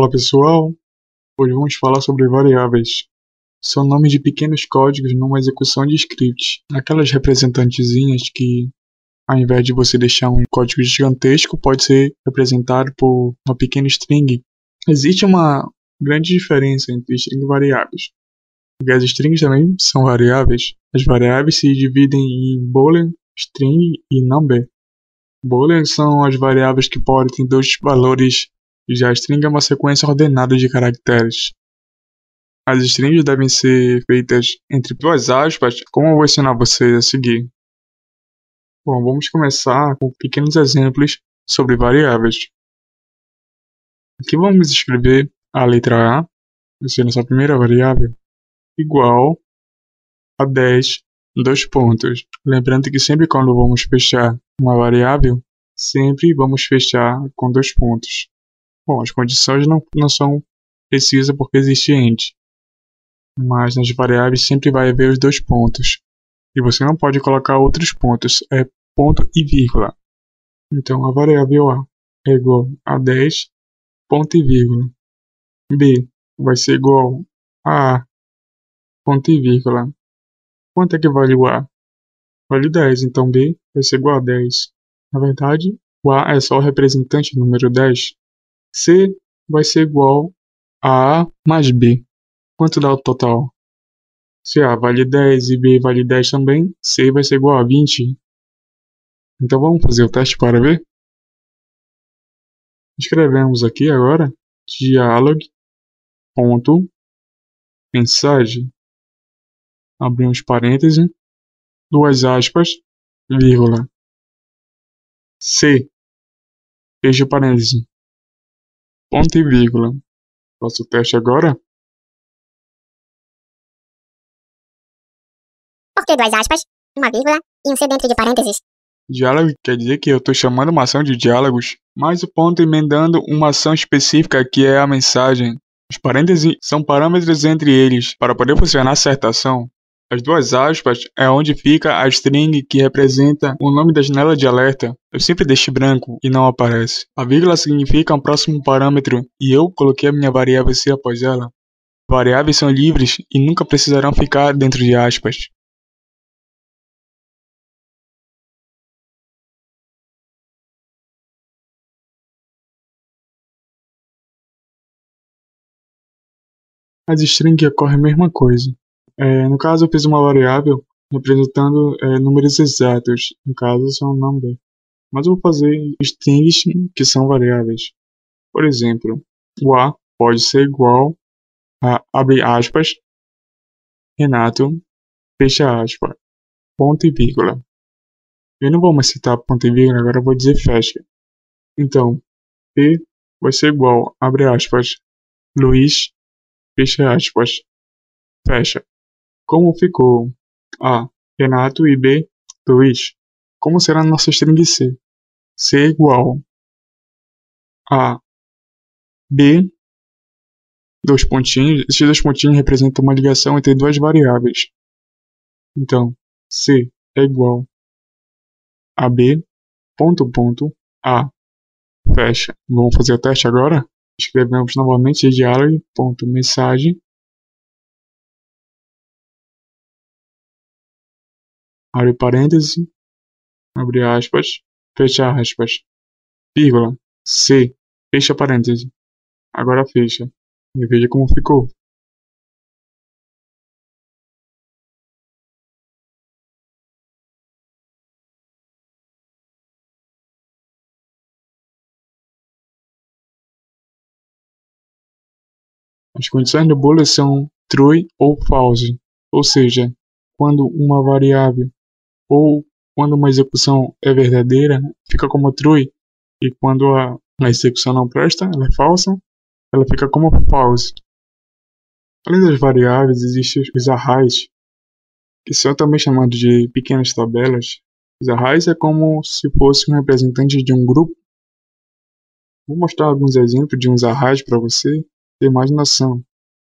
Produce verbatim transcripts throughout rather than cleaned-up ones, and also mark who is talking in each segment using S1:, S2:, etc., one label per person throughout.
S1: Olá pessoal, hoje vamos falar sobre variáveis. São nomes de pequenos códigos numa execução de script. Aquelas representantezinhas que, ao invés de você deixar um código gigantesco, pode ser representado por uma pequena string. Existe uma grande diferença entre string e variáveis, porque as strings também são variáveis. As variáveis se dividem em boolean, string e number. Boolean são as variáveis que podem ter dois valores. Já a string é uma sequência ordenada de caracteres. As strings devem ser feitas entre duas aspas, como eu vou ensinar vocês a seguir. Bom, vamos começar com pequenos exemplos sobre variáveis. Aqui vamos escrever a letra A, sendo essa primeira variável, igual a dez, dois pontos. Lembrando que sempre quando vamos fechar uma variável, sempre vamos fechar com dois pontos. Bom, as condições não, não são precisas porque existe end, mas nas variáveis sempre vai haver os dois pontos. E você não pode colocar outros pontos, é ponto e vírgula. Então a variável A é igual a dez, ponto e vírgula. B vai ser igual a A, ponto e vírgula. Quanto é que vale o A? Vale dez, então B vai ser igual a dez. Na verdade, o A é só o representante número dez. C vai ser igual a A mais B. Quanto dá o total? Se A vale dez e B vale dez também, C vai ser igual a vinte. Então vamos fazer o teste para ver? Escrevemos aqui agora dialog ponto mensagem, abrimos parênteses, duas aspas, vírgula, C, fecha parênteses, ponto e vírgula. Faço o teste agora.
S2: Por que duas aspas, uma vírgula e um C dentro de parênteses?
S1: Diálogo quer dizer que eu estou chamando uma ação de diálogos, mais o ponto emendando uma ação específica que é a mensagem. Os parênteses são parâmetros entre eles para poder funcionar certa ação. As duas aspas é onde fica a string que representa o nome da janela de alerta. Eu sempre deixo branco e não aparece. A vírgula significa um próximo parâmetro e eu coloquei a minha variável C após ela. Variáveis são livres e nunca precisarão ficar dentro de aspas. As strings ocorre a mesma coisa. É, no caso, eu fiz uma variável representando é, números exatos. No caso, são number. Mas eu vou fazer strings que são variáveis. Por exemplo, o A pode ser igual a, abre aspas, Renato, fecha aspas, ponto e vírgula. Eu não vou mais citar ponto e vírgula, agora eu vou dizer fecha. Então, P vai ser igual, abre aspas, Luiz, fecha aspas, fecha. Como ficou A, Renato e B, Luiz? Como será a nossa string C? C igual a B, dois pontinhos. Esses dois pontinhos representam uma ligação entre duas variáveis. Então, C é igual a B, ponto, ponto, A, fecha. Vamos fazer o teste agora? Escrevemos novamente dialog, ponto, mensagem, abre parênteses, abre aspas, fecha aspas, vírgula, C, fecha parênteses. Agora fecha. E veja como ficou. As condições do boolean são true ou false, ou seja, quando uma variável ou quando uma execução é verdadeira, fica como true, e quando a, a execução não presta, ela é falsa, ela fica como false. Além das variáveis, existem os arrays, que são também chamados de pequenas tabelas. Os arrays é como se fosse um representante de um grupo. Vou mostrar alguns exemplos de uns arrays para você ter mais noção.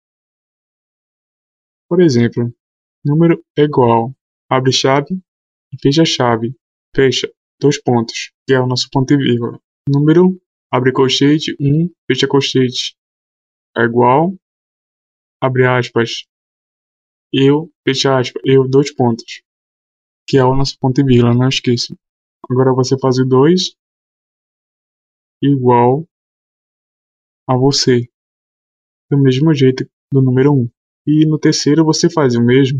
S1: Por exemplo, número é igual, abre chave e fecha chave, fecha, dois pontos, que é o nosso ponto e vírgula. Número, abre colchete, um, fecha colchete. é igual, abre aspas, eu, fecha aspas, eu, dois pontos, que é o nosso ponto e vírgula, não esqueça. Agora você faz o dois igual a você, do mesmo jeito do número um. E no terceiro você faz o mesmo.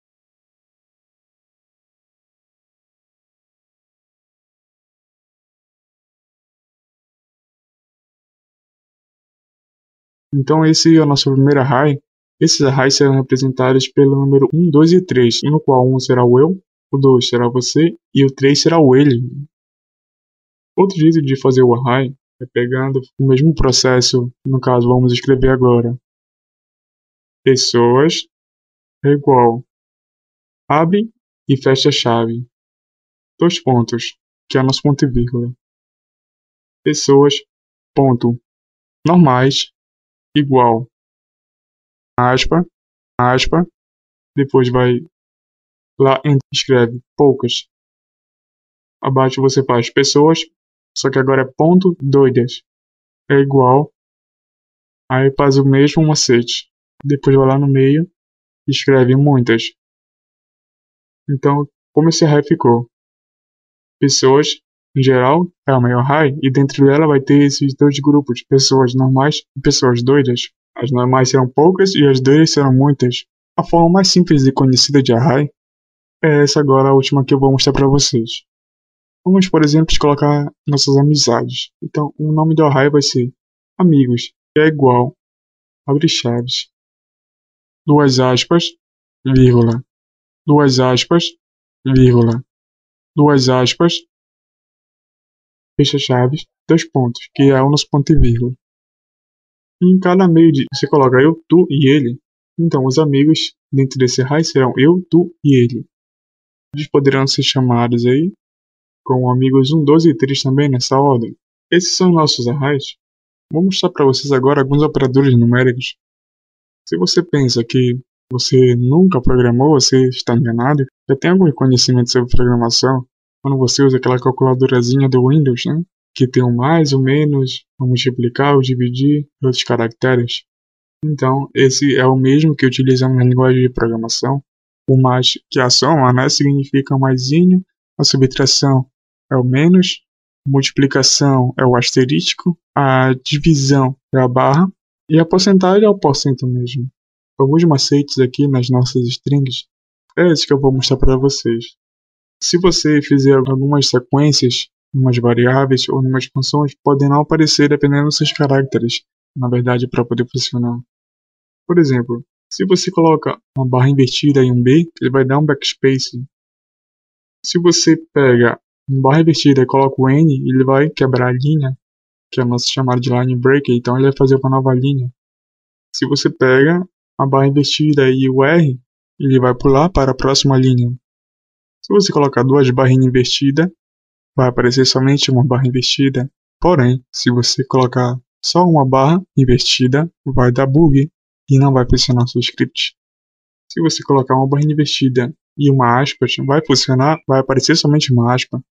S1: Então esse é o nosso primeiro array. Esses arrays serão representados pelo número um, dois e três, no qual o um será o eu, o dois será você e o três será o ele. Outro jeito de fazer o array é pegando o mesmo processo, no caso vamos escrever agora. Pessoas é igual, abre e fecha a chave, dois pontos, que é o nosso ponto e vírgula. Pessoas, ponto, normais, igual, aspa, aspa, depois vai lá e escreve poucas. Abaixo você faz pessoas, só que agora é ponto doidas, é igual, aí faz o mesmo macete. Depois vai lá no meio e escreve muitas. Então, como esse array ficou? Pessoas, em geral, é o maior array, e dentro dela vai ter esses dois grupos, pessoas normais e pessoas doidas. As normais serão poucas e as doidas serão muitas. A forma mais simples e conhecida de array é essa agora, a última que eu vou mostrar para vocês. Vamos, por exemplo, colocar nossas amizades. Então, o nome do array vai ser amigos, que é igual, abre chaves, duas aspas, vírgula, duas aspas, vírgula, duas aspas, fecha chaves, dois pontos, que é o nosso ponto e vírgula. E em cada meio de, você coloca eu, tu e ele. Então, os amigos dentro desse array serão eu, tu e ele. Eles poderão ser chamados aí com amigos um, dois e três também nessa ordem. Esses são nossos arrays. Vou mostrar para vocês agora alguns operadores numéricos. Se você pensa que você nunca programou, você está enganado. Já tem algum conhecimento sobre programação? Quando você usa aquela calculadorazinha do Windows, né? Que tem o mais, o menos, o multiplicar, o dividir e outros caracteres. Então, esse é o mesmo que utilizamos na linguagem de programação. O mais, que é a soma, né, significa o maisinho, a subtração é o menos, a multiplicação é o asterístico, a divisão é a barra e a porcentagem é o porcento mesmo. Alguns macetes aqui nas nossas strings é esse que eu vou mostrar para vocês. Se você fizer algumas sequências, umas variáveis ou umas funções, podem não aparecer dependendo dos seus caracteres, na verdade, para poder funcionar. Por exemplo, se você coloca uma barra invertida em um B, ele vai dar um backspace. Se você pega uma barra invertida e coloca o N, ele vai quebrar a linha, que é o nosso chamado de line break, então ele vai fazer uma nova linha. Se você pega a barra invertida e o R, ele vai pular para a próxima linha. Se você colocar duas barrinhas invertidas, vai aparecer somente uma barra invertida. Porém, se você colocar só uma barra invertida, vai dar bug e não vai funcionar o seu script. Se você colocar uma barra invertida e uma aspas, vai funcionar, vai aparecer somente uma aspa.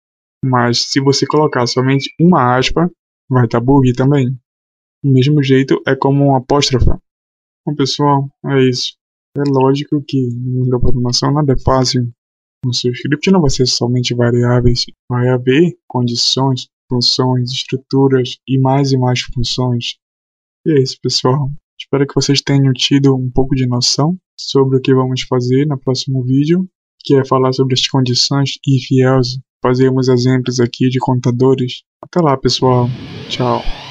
S1: Mas se você colocar somente uma aspa, vai dar bug também. Do mesmo jeito é como um apóstrofe. Bom pessoal, é isso. É lógico que no mundo da programação nada é fácil. No seu script não vai ser somente variáveis, vai haver condições, funções, estruturas e mais e mais funções. E é isso pessoal. Espero que vocês tenham tido um pouco de noção sobre o que vamos fazer no próximo vídeo, que é falar sobre as condições if else. Fazemos exemplos aqui de contadores. Até lá pessoal. Tchau.